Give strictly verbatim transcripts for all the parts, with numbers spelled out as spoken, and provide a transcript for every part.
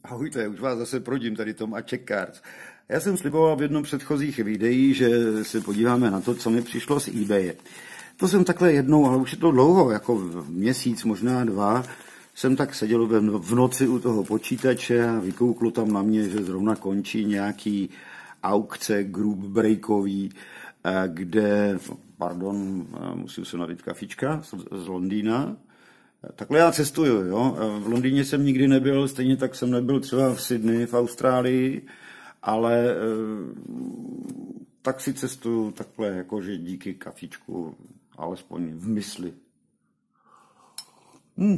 Ahojte, už vás zase prodím tady Tom a Czech Cards. Já jsem sliboval v jednom předchozích videí, že se podíváme na to, co mi přišlo z eBaye. To jsem takhle jednou, ale už je to dlouho, jako měsíc, možná dva, jsem tak seděl v noci u toho počítače a vykouklo tam na mě, že zrovna končí nějaký aukce group breakový, kde, pardon, musím se nalít kafička z Londýna. Takhle já cestuju, jo. V Londýně jsem nikdy nebyl, stejně tak jsem nebyl třeba v Sydney, v Austrálii, ale tak si cestuju takhle, jakože díky kafičku, alespoň v mysli. Hmm.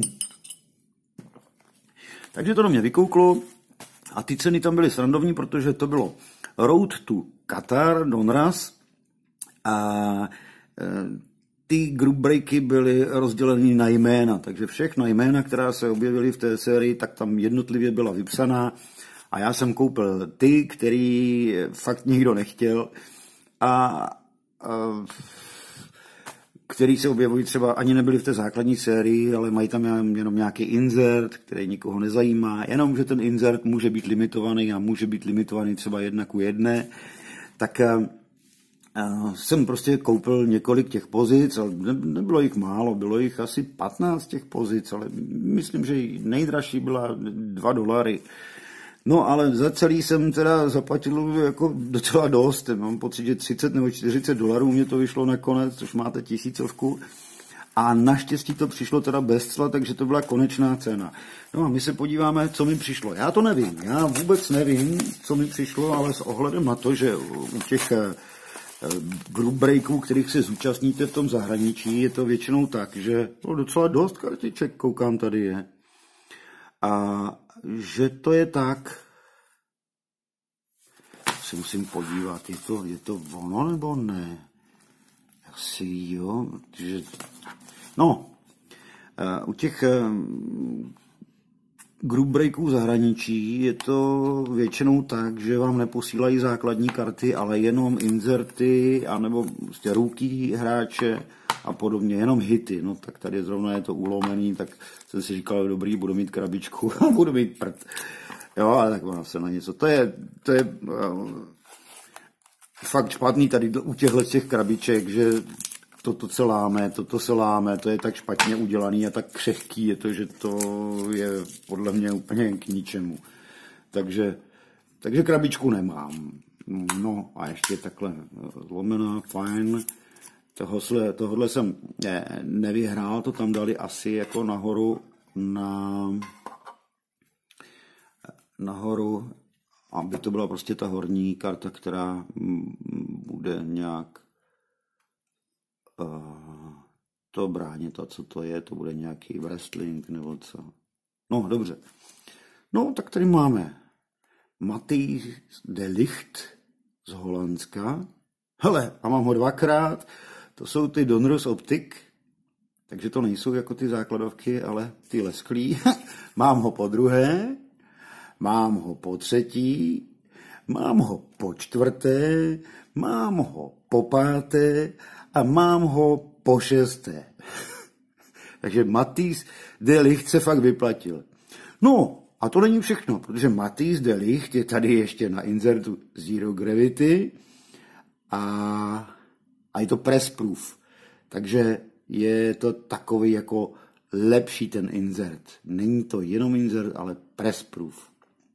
Takže to do mě vykouklo a ty ceny tam byly srandovní, protože to bylo Road to Qatar, Donruss, a ty group breaky byly rozděleny na jména, takže všechna jména, která se objevily v té sérii, tak tam jednotlivě byla vypsaná a já jsem koupil ty, který fakt nikdo nechtěl a, a který se objevují třeba ani nebyly v té základní sérii, ale mají tam jenom nějaký insert, který nikoho nezajímá, jenom že ten insert může být limitovaný a může být limitovaný třeba jedna ku jedné, tak Uh, jsem prostě koupil několik těch pozic, ale ne, nebylo jich málo, bylo jich asi patnáct těch pozic, ale myslím, že nejdražší byla dva dolary. No ale za celý jsem teda zaplatil jako docela dost, mám pocit, že třicet nebo čtyřicet dolarů mě to vyšlo nakonec, což máte tisícovku. A naštěstí to přišlo teda bez cla, takže to byla konečná cena. No a my se podíváme, co mi přišlo. Já to nevím, já vůbec nevím, co mi přišlo, ale s ohledem na to, že u těch group breaků, kterých se zúčastníte v tom zahraničí, je to většinou tak, že no, docela dost kartiček, koukám, tady je. A že to je tak, se musím podívat, je to, je to ono nebo ne? Asi jo, že... No, u těch group breaků zahraničí je to většinou tak, že vám neposílají základní karty, ale jenom inserty, anebo prostě rookie hráče a podobně, jenom hity. No tak tady zrovna je to ulomený, tak jsem si říkal, dobrý, budu mít krabičku a budu mít prd. Jo, ale tak mám se na něco. To je, to je uh, fakt špatný tady u těchto těch krabiček, že toto se láme, toto se láme, to je tak špatně udělaný a tak křehký je to, že to je podle mě úplně k ničemu. Takže, takže krabičku nemám. No a ještě takhle zlomená, fajn. Tohle, tohle jsem ne, nevyhrál, to tam dali asi jako nahoru na nahoru, aby to byla prostě ta horní karta, která bude nějak Uh, to bránit, a co to je, to bude nějaký wrestling nebo co. No, dobře. No, tak tady máme Matthijs de Ligt z Holandska. Hele, a mám ho dvakrát. To jsou ty Donruss Optic, takže to nejsou jako ty základovky, ale ty lesklí. Mám ho po druhé, mám ho po třetí, mám ho po čtvrté, mám ho po páté a mám ho po šesté. Takže Matthijs de Ligt se fakt vyplatil. No, a to není všechno, protože Matthijs de Ligt je tady ještě na insertu Zero Gravity a, a je to press proof. Takže je to takový jako lepší ten insert. Není to jenom insert, ale press proof.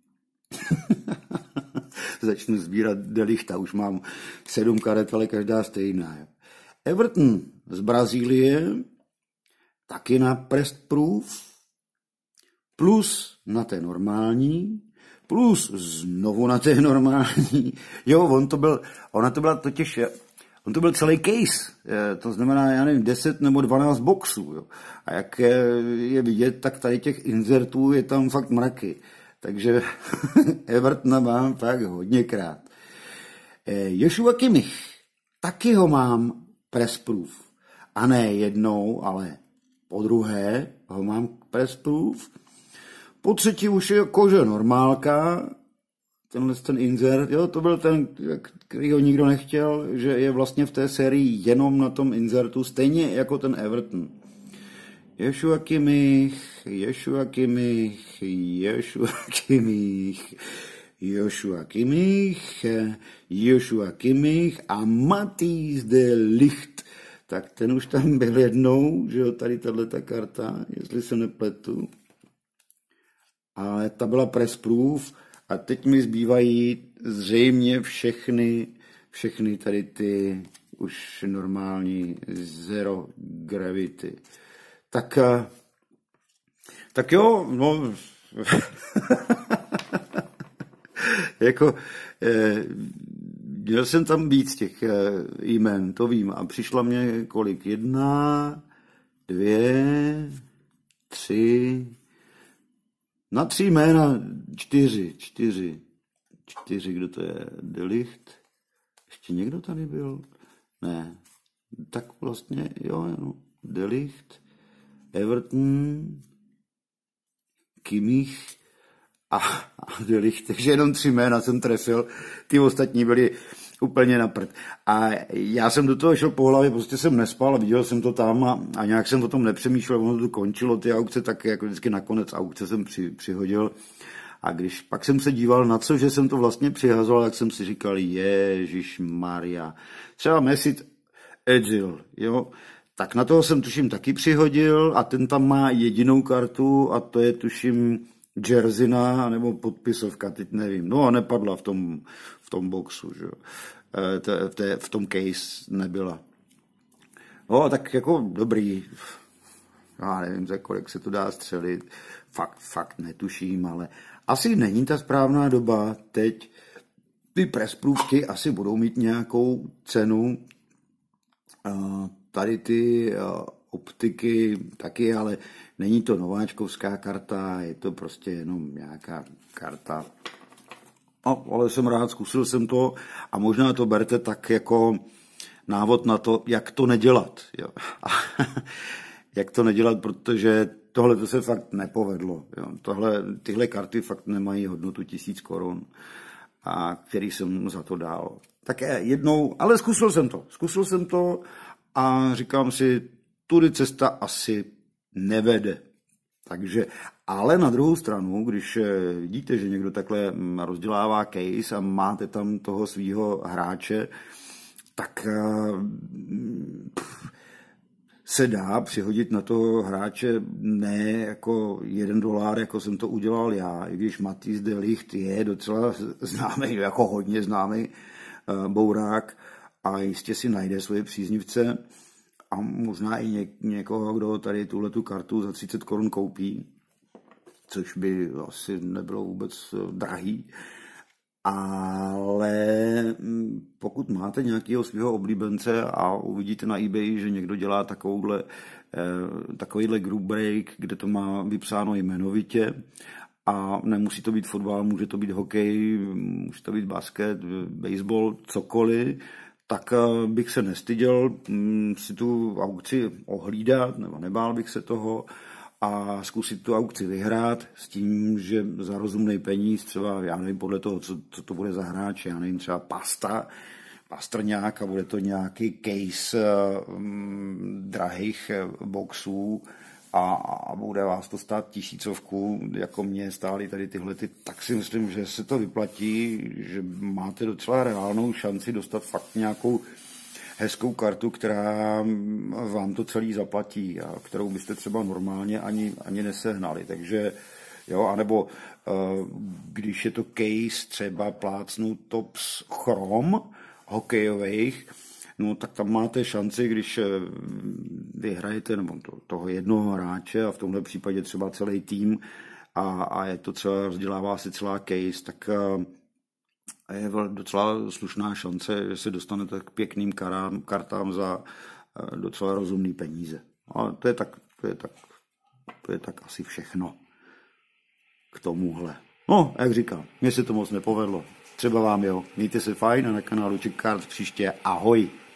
Začnu sbírat de Lichta, už mám sedm karet, ale každá stejná. Everton z Brazílie, taky na press proof, plus na té normální, plus znovu na té normální. Jo, on to byl, ona to byla totiž, on to byl celý case, to znamená, já nevím, deset nebo dvanáct boxů. Jo. A jak je vidět, tak tady těch insertů je tam fakt mraky. Takže Evertona mám fakt hodněkrát. Joshua Kimmich, taky ho mám press proof. A ne jednou, ale po druhé ho mám press proof. Po třetí už je kože normálka. Tenhle ten insert, jo, to byl ten, který ho nikdo nechtěl, že je vlastně v té sérii jenom na tom insertu, stejně jako ten Everton. Joshua Kimmich, Joshua Kimmich, Joshua Kimmich, Joshua Kimmich, Joshua Kimmich a Matthijs de Ligt. Tak ten už tam byl jednou, že jo, tady tato karta, jestli se nepletu. Ale ta byla press proof a teď mi zbývají zřejmě všechny, všechny tady ty už normální zero gravity. Tak, tak jo, no, jako, eh, měl jsem tam víc těch eh, jmen, to vím, a přišla mě kolik, jedna, dvě, tři, na tři jména čtyři, čtyři, čtyři, kdo to je, De Ligt, ještě někdo tady byl, ne, tak vlastně, jo, no, De Ligt, Everton, Kimmich a, a De Ligt, takže jenom tři jména jsem trefil, ty ostatní byly úplně na prd. A já jsem do toho šel po hlavě, prostě jsem nespal, viděl jsem to tam a, a nějak jsem o tom nepřemýšlel, ono to končilo, ty aukce, tak jako vždycky nakonec aukce jsem při, přihodil. A když pak jsem se díval na co, že jsem to vlastně přihazoval, tak jsem si říkal, ježišmarja, třeba Mesut Özil, jo, tak na toho jsem tuším taky přihodil a ten tam má jedinou kartu a to je tuším jerseyna nebo podpisovka, teď nevím. No a nepadla v tom, v tom boxu, že jo. E, te, v tom case nebyla. No tak jako dobrý, já nevím, za kolik se to dá střelit, fakt, fakt netuším, ale asi není ta správná doba teď. Ty pressprůvky asi budou mít nějakou cenu. Uh, tady ty uh, optiky taky, ale není to nováčkovská karta, je to prostě jenom nějaká karta. No, ale jsem rád, zkusil jsem to a možná to berte tak jako návod na to, jak to nedělat. Jo. Jak to nedělat, protože tohle to se fakt nepovedlo. Jo. Tohle, tyhle karty fakt nemají hodnotu tisíc korun, a který jsem za to dal. Tak jednou, ale zkusil jsem to. Zkusil jsem to a říkám si, tudy cesta asi nevede. Takže, ale na druhou stranu, když vidíte, že někdo takhle rozdělává case a máte tam toho svýho hráče, tak pff, se dá přihodit na toho hráče ne jako jeden dolar, jako jsem to udělal já, i když Matthijs de Ligt je docela známý, jako hodně známý uh, bourák a jistě si najde svoje příznivce a možná i ně, někoho, kdo tady tuhletu kartu za třicet korun koupí, což by asi nebylo vůbec drahý. Ale pokud máte nějakého svého oblíbence a uvidíte na eBay, že někdo dělá takovouhle, takovýhle group break, kde to má vypsáno jmenovitě a nemusí to být fotbal, může to být hokej, může to být basket, baseball, cokoliv, tak bych se nestyděl si tu aukci ohlídat, nebo nebál bych se toho, a zkusit tu aukci vyhrát s tím, že za rozumný peníz, třeba, já nevím, podle toho, co, co to bude za hráč, já nevím, třeba pasta, pastrňák a bude to nějaký case um, drahých boxů a, a bude vás to stát tisícovku, jako mě stály tady tyhle, ty, tak si myslím, že se to vyplatí, že máte docela reálnou šanci dostat fakt nějakou hezkou kartu, která vám to celý zaplatí a kterou byste třeba normálně ani, ani nesehnali. Takže jo, anebo když je to case třeba plácnout tops chrom hokejových, no tak tam máte šanci, když vyhrajete nebo to, toho jednoho hráče a v tomhle případě třeba celý tým a, a je to třeba, rozdělává se celá case, tak je docela slušná šance, že se dostanete k pěkným karám, kartám za docela rozumný peníze. Ale to je tak, to je tak, to je tak asi všechno k tomuhle. No, jak říkám, mně se to moc nepovedlo. Třeba vám jo. Mějte se fajn a na kanálu Czech Cards příště. Ahoj!